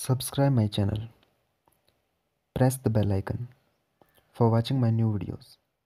Subscribe my channel. Press the bell icon for watching my new videos.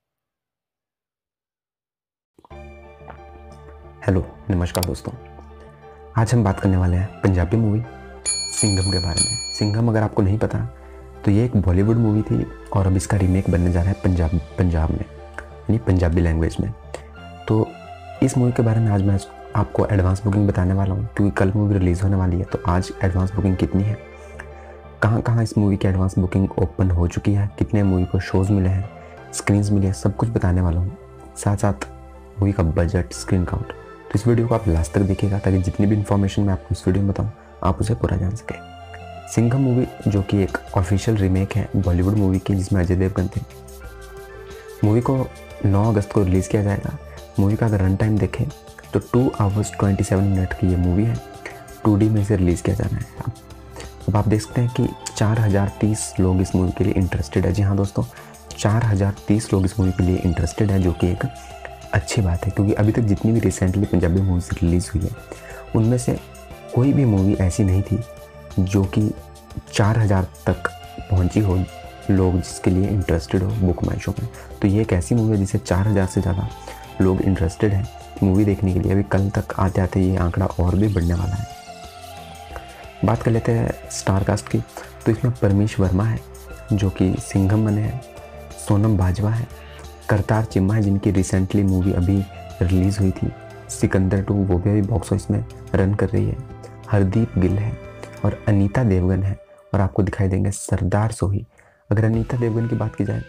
Hello नमस्कार दोस्तों, आज हम बात करने वाले हैं पंजाबी मूवी सिंघम के बारे में। सिंघम अगर आपको नहीं पता तो ये एक बॉलीवुड मूवी थी और अब इसका रीमेक बनने जा रहा है पंजाब में, यानी पंजाबी लैंग्वेज में। तो इस मूवी के बारे में आज मैं आपको एडवांस बुकिंग बताने वाला हूँ, क्योंकि कल मूवी रिलीज़ होने वाली है। तो आज एडवांस बुकिंग कितनी है, कहाँ कहाँ इस मूवी की एडवांस बुकिंग ओपन हो चुकी है, कितने मूवी को शोज़ मिले हैं, स्क्रीन्स मिले हैं, सब कुछ बताने वाला हूँ। साथ साथ मूवी का बजट, स्क्रीन काउंट। तो इस वीडियो को आप लास्ट तक देखिएगा ताकि जितनी भी इन्फॉर्मेशन मैं आपको इस वीडियो में बताऊँ आप उसे पूरा जान सकें। सिंघम मूवी जो कि एक ऑफिशियल रीमेक है बॉलीवुड मूवी की, जिसमें अजय देवगन थे। मूवी को 9 अगस्त को रिलीज़ किया जाएगा। मूवी का अगर रन टाइम देखें तो 2 आवर्स 27 मिनट की ये मूवी है। 2D में इसे रिलीज़ किया जाना है। अब आप देख सकते हैं कि 4030 लोग इस मूवी के लिए इंटरेस्टेड है। जी हाँ दोस्तों, 4030 लोग इस मूवी के लिए इंटरेस्टेड है, जो कि एक अच्छी बात है, क्योंकि अभी तक जितनी भी रिसेंटली पंजाबी मूवीज़ रिलीज़ हुई है उनमें से कोई भी मूवी ऐसी नहीं थी जो कि 4000 तक पहुंची हो लोग जिसके लिए इंटरेस्टेड हो बुक माई शो में। तो ये एक ऐसी मूवी है जिसे 4000 से ज़्यादा लोग इंटरेस्टेड हैं मूवी देखने के लिए। अभी कल तक आते आते ये आंकड़ा और भी बढ़ने वाला है। बात कर लेते हैं स्टार कास्ट की। तो इसमें परमीश वर्मा है जो कि सिंघम बने हैं, सोनम बाजवा है, करतार चिम्मा है जिनकी रिसेंटली मूवी अभी रिलीज़ हुई थी सिकंदर 2, वो भी अभी बॉक्स ऑफिस में रन कर रही है, हरदीप गिल है और अनीता देवगन है, और आपको दिखाई देंगे सरदार सोही। अगर अनीता देवगन की बात की जाए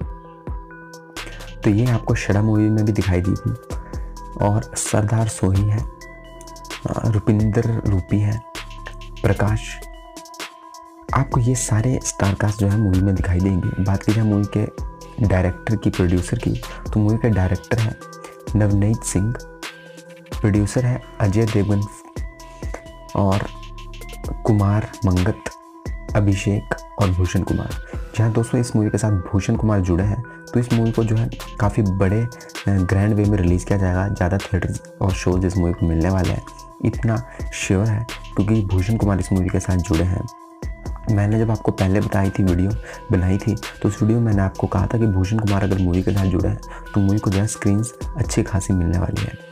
तो ये आपको शड़ा मूवी में भी दिखाई दी थी, और सरदार सोही है, रुपिंदर रूपी है, प्रकाश, आपको ये सारे स्टार कास्ट जो है मूवी में दिखाई देंगे। बात की जाए मूवी के डायरेक्टर की, प्रोड्यूसर की, तो मूवी का डायरेक्टर है नवनीत सिंह, प्रोड्यूसर है अजय देवगन और कुमार मंगत, अभिषेक और भूषण कुमार। जहाँ दोस्तों इस मूवी के साथ भूषण कुमार जुड़े हैं, तो इस मूवी को जो है काफ़ी बड़े ग्रैंड वे में रिलीज़ किया जाएगा। ज़्यादा थिएटर्स और शोज इस मूवी को मिलने वाले हैं, इतना श्योर है, क्योंकि भूषण कुमार इस मूवी के साथ जुड़े हैं। मैंने जब आपको पहले वीडियो बनाई थी तो उस वीडियो में मैंने आपको कहा था कि भूषण कुमार अगर मूवी के साथ जुड़े हैं तो मूवी को जो है स्क्रीन्स अच्छी खासी मिलने वाली है।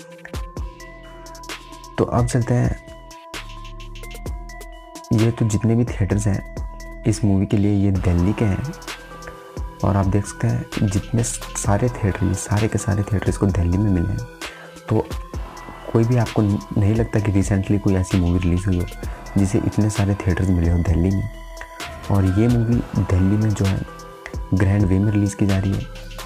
तो अब चलते हैं, ये तो जितने भी थिएटर्स हैं इस मूवी के लिए ये दिल्ली के हैं, और आप देख सकते हैं जितने सारे थिएटर, सारे के सारे थिएटर इसको दिल्ली में मिले हैं। तो कोई भी आपको नहीं लगता कि रिसेंटली कोई ऐसी मूवी रिलीज़ हुई हो जिसे इतने सारे थिएटर्स मिले हो दिल्ली में। और ये मूवी दिल्ली में जो है ग्रैंड वे में रिलीज़ की जा रही है।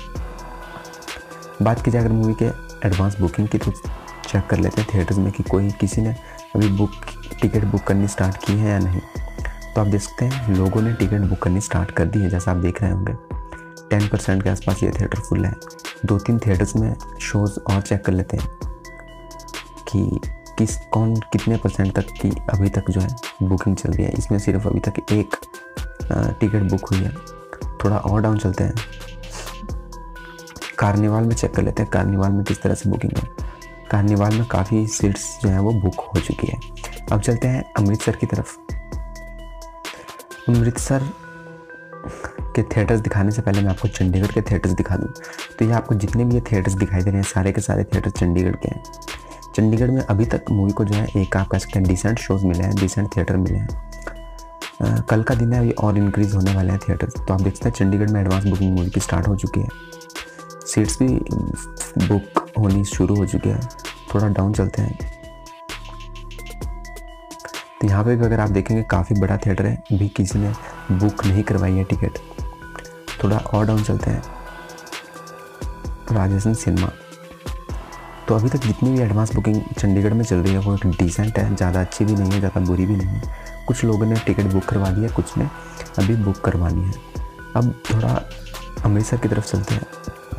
बात की जाए अगर मूवी के एडवांस बुकिंग की, तो चेक कर लेते हैं थिएटर्स में कि किसी ने अभी टिकट बुक करनी स्टार्ट की है या नहीं। तो आप देख सकते हैं लोगों ने टिकट बुक करनी स्टार्ट कर दी है, जैसा आप देख रहे होंगे 10% के आसपास ये थिएटर फुल है। 2-3 थिएटर्स में शोज़ और चेक कर लेते हैं कि कितने % तक की अभी तक जो है बुकिंग चल रही है। इसमें सिर्फ अभी तक एक टिकट बुक हुई है। थोड़ा और डाउन चलते हैं, कार्निवाल में चेक कर लेते हैं कार्निवाल में किस तरह से बुकिंग है। कार्निवाल में काफ़ी सीट्स जो हैं वो बुक हो चुकी है। अब चलते हैं अमृतसर की तरफ। अमृतसर के थिएटर्स दिखाने से पहले मैं आपको चंडीगढ़ के थिएटर्स दिखा दूँ। तो ये आपको जितने भी ये थिएटर्स दिखाई दे रहे हैं सारे के सारे थिएटर्स चंडीगढ़ के हैं। चंडीगढ़ में अभी तक मूवी को जो है एक आप कह सकते हैं डिसेंट शोज़ मिले हैं, डिसेंट थिएटर मिले हैं। कल का दिन है, अभी और इंक्रीज़ होने वाले हैं थिएटर्स। तो आप देखते हैं चंडीगढ़ में एडवांस बुकिंग मूवी की स्टार्ट हो चुकी है, सीट्स भी बुक होनी शुरू हो चुकी है। थोड़ा डाउन चलते हैं, तो यहाँ पे भी अगर आप देखेंगे काफ़ी बड़ा थिएटर है, अभी किसी ने बुक नहीं करवाई है टिकट। थोड़ा और डाउन चलते हैं, राजस्थान सिनेमा। तो अभी तक जितनी भी एडवांस बुकिंग चंडीगढ़ में चल रही है वो एक डिसेंट है, ज़्यादा अच्छी भी नहीं है, ज़्यादा बुरी भी नहीं है। कुछ लोगों ने टिकट बुक करवा दी है, कुछ ने अभी बुक करवानी है। अब थोड़ा अमृतसर की तरफ चलते हैं।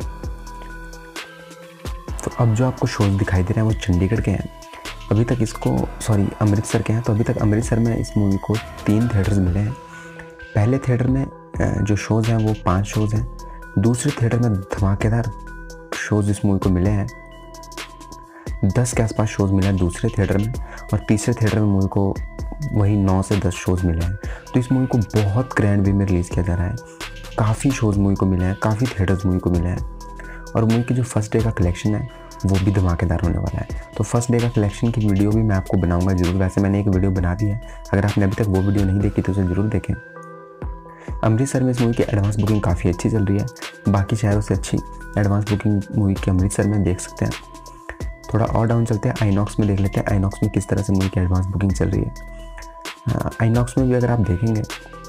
तो अब जो आपको शोज दिखाई दे रहे हैं वो चंडीगढ़ के हैं, अभी तक अमृतसर के हैं। तो अभी तक अमृतसर में इस मूवी को 3 थिएटर्स मिले हैं। पहले थिएटर में जो शोज़ हैं वो 5 शोज़ हैं। दूसरे थिएटर में धमाकेदार शोज़ इस मूवी को मिले हैं, 10 के आसपास शोज़ मिले हैं दूसरे थिएटर में, और तीसरे थिएटर में मूवी को वही 9 से 10 शोज़ मिले हैं। तो इस मूवी को बहुत ग्रैंड वे में रिलीज़ किया जा रहा है। काफ़ी शोज़ मूवी को मिले हैं, काफ़ी थिएटर्स मूवी को मिले हैं, और मूवी की जो फर्स्ट डे का कलेक्शन है वो भी धमाकेदार होने वाला है। तो फर्स्ट डे का कलेक्शन की वीडियो भी मैं आपको बनाऊंगा ज़रूर। वैसे मैंने एक वीडियो बना दी है, अगर आपने अभी तक वो वीडियो नहीं देखी तो उसे ज़रूर देखें। अमृतसर में इस मूवी की एडवांस बुकिंग काफ़ी अच्छी चल रही है, बाकी शहरों से अच्छी एडवांस बुकिंग मूवी की अमृतसर में देख सकते हैं। थोड़ा और डाउन चलते हैं, आईनॉक्स में देख लेते हैं आईनॉक्स में किस तरह से मूवी की एडवांस बुकिंग चल रही है। आईनॉक्स में भी अगर आप देखेंगे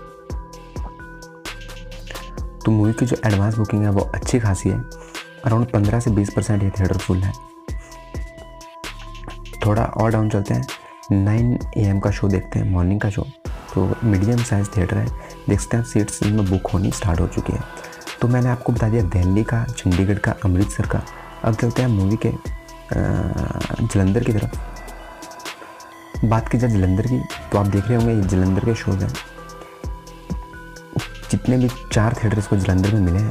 तो मूवी की जो एडवांस बुकिंग है वो अच्छी खासी है, अराउंड 15 से 20% ये थिएटर फुल है। थोड़ा और डाउन चलते हैं, 9 AM का शो देखते हैं, मॉर्निंग का शो। तो मीडियम साइज थिएटर है, देख सकते हैं सीट्स में बुक होनी स्टार्ट हो चुकी है। तो मैंने आपको बता दिया दिल्ली का, चंडीगढ़ का, अमृतसर का। अब चलते हैं मूवी के जलंधर की तरफ। बात की जाए जलंधर की, तो आप देख रहे होंगे ये जलंधर के शोज़ हैं। जितने भी 4 थिएटर इसको जलंधर में मिले हैं।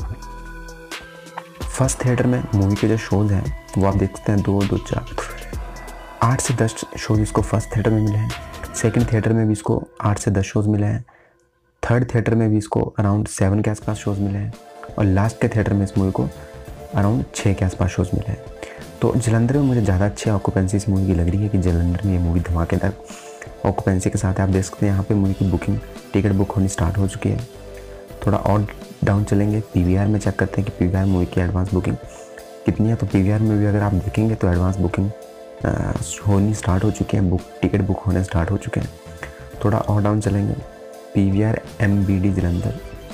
फर्स्ट थिएटर में मूवी के जो शोज़ हैं वो आप देख सकते हैं 2, 2, 4, 8 से 10 शोज़ इसको फर्स्ट थिएटर में मिले हैं। सेकंड थिएटर में भी इसको 8 से 10 शोज़ मिले हैं। थर्ड थिएटर में भी इसको अराउंड 7 के आसपास शोज़ मिले हैं, और लास्ट के थिएटर में इस मूवी को अराउंड 6 के आसपास शोज़ मिले हैं। तो जलंधर में मुझे ज़्यादा अच्छी ऑक्यूपेंसी इस मूवी की लग रही है कि जलंधर में ये मूवी धमाकेदार ऑक्यूपेंसी के साथ है। आप देख सकते हैं यहाँ पे मूवी की बुकिंग, टिकट बुक होनी स्टार्ट हो चुकी है। थोड़ा और डाउन चलेंगे, PVR में चेक करते हैं कि PVR मूवी की एडवांस बुकिंग कितनी है। तो PVR में भी अगर आप देखेंगे तो एडवांस बुकिंग होनी स्टार्ट हो चुकी है, टिकट बुक होने स्टार्ट हो चुके हैं। थोड़ा और डाउन चलेंगे, PVR MBD जलंधर।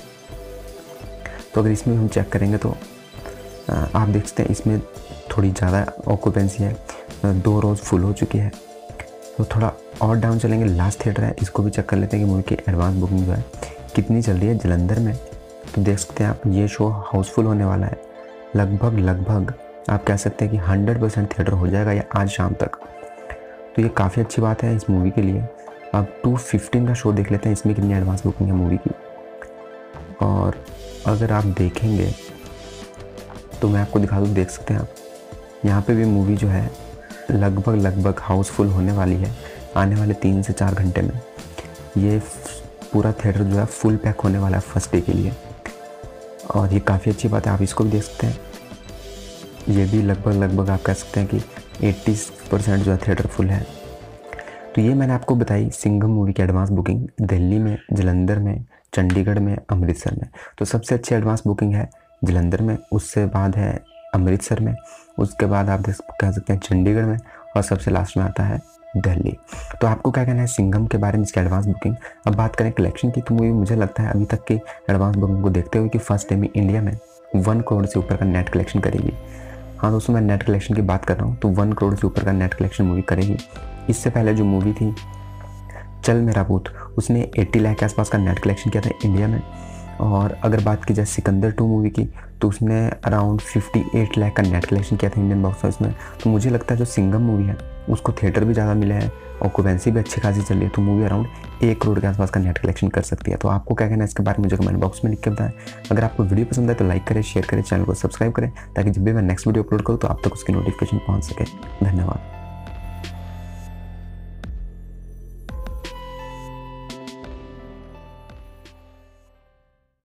तो अगर इसमें हम चेक करेंगे तो आप देख सकते हैं इसमें थोड़ी ज़्यादा ऑक्यूपेंसी है, 2 रोज़ फुल हो चुकी है। तो थोड़ा और डाउन चलेंगे, लास्ट थिएटर है, इसको भी चेक कर लेते हैं कि मूवी की एडवांस बुकिंग जो है कितनी चल रही है जलंधर में। तो देख सकते हैं आप ये शो हाउसफुल होने वाला है, लगभग आप कह सकते हैं कि 100% थिएटर हो जाएगा या आज शाम तक। तो ये काफ़ी अच्छी बात है इस मूवी के लिए। अब 2:15 का शो देख लेते हैं, इसमें कितनी एडवांस बुकिंग है मूवी की। और अगर आप देखेंगे तो मैं आपको दिखा दूँ, देख सकते हैं आप यहाँ पे भी मूवी जो है लगभग हाउसफुल होने वाली है आने वाले 3 से 4 घंटे में। ये पूरा थिएटर जो है फुल पैक होने वाला है फर्स्ट डे के लिए, और ये काफ़ी अच्छी बात है। आप इसको भी देख सकते हैं, ये भी लगभग आप कह सकते हैं कि 80% जो है थिएटर फुल है। तो ये मैंने आपको बताई सिंघम मूवी की एडवांस बुकिंग दिल्ली में, जलंधर में, चंडीगढ़ में, अमृतसर में। तो सबसे अच्छी एडवांस बुकिंग है जलंधर में, उससे बाद है अमृतसर में, उसके बाद आप कह सकते हैं चंडीगढ़ में, और सबसे लास्ट में आता है दिल्ली। तो आपको क्या कहना है सिंघम के बारे में, इसकी एडवांस बुकिंग। अब बात करें कलेक्शन की, तो मूवी मुझे लगता है अभी तक की एडवांस बुकिंग को देखते हुए कि फर्स्ट डे में इंडिया में 1 करोड़ से ऊपर का नेट कलेक्शन करेगी। हाँ दोस्तों, मैं नेट कलेक्शन की बात कर रहा हूँ, तो 1 करोड़ से ऊपर का नेट कलेक्शन मूवी करेगी। इससे पहले जो मूवी थी चल मेरा पूत, उसने 80 लाख के आसपास का नेट कलेक्शन किया था इंडिया में। और अगर बात की जाए सिकंदर 2 मूवी की, तो उसने अराउंड 58 लाख का नेट कलेक्शन किया था इंडियन बॉक्स ऑफिस में। तो मुझे लगता है जो सिंघम मूवी है उसको थिएटर भी ज़्यादा मिले हैं, ऑक्यूपेंसी भी अच्छी खासी चल रही है, तो मूवी अराउंड 1 करोड़ के आसपास का नेट कलेक्शन कर सकती है। तो आपको क्या कहना है इसके बारे में मुझे कमेंट बॉक्स में लिख के बताएं। अगर आपको वीडियो पसंद है तो लाइक करें, शेयर करें, चैनल को सब्सक्राइब करें, ताकि जब भी मैं नेक्स्ट वीडियो अपलोड करूँ तो आप तक उसकी नोटिफिकेशन पहुँच सके। धन्यवाद।